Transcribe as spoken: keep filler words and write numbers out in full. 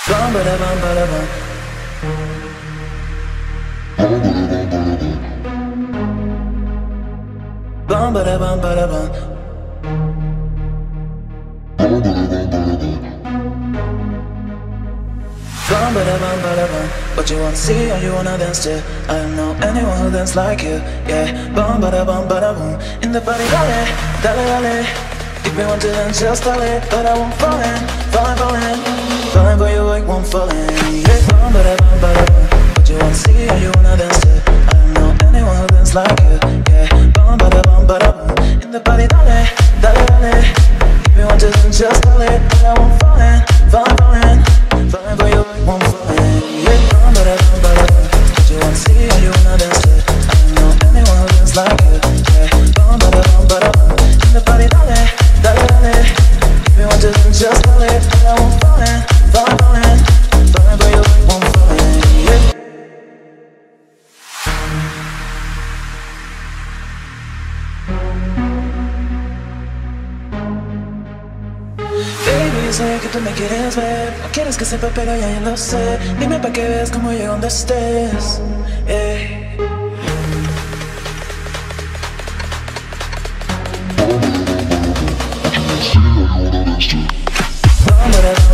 Bum ba da bum ba da bum. Bum ba da bum ba da bum. Bum ba da bum ba da bum. What you wanna see or you wanna dance to? I don't know anyone who dance like you. Yeah. Bum ba da bum ba da bum. In the party, dale, dale, dale. If you want to dance, just tell it. But I won't fall in, fall in, fall in. Falling for you, I won't fall in. Yeah. Bum ba da bum ba da bum. What you wanna see or you wanna dance to? I don't know anyone who dance like you. Yeah. Bum ba da bum ba da bum. In the party, dale, dale, dale. If you want to dance, just tell it. But I won't fall in, fall in, fall in. Falling for you, I won't fall in. Yeah. Bum ba da bum ba da bum. What you wanna see or you wanna dance to? I don't know anyone who dance like you. Yeah. Bum ba da bum ba da bum. In the party, dale, dale, dale. If you want to dance, just tell it. But I won't fall in, fall in, fall in. Falling for you, I won't fall in. Yeah. Baby, sé que tú me quieres ver. No quieres que sepa, pero ya, ya lo sé. Dime pa' que veas cómo llego donde estés. Ey. Bum, ba-da-bum,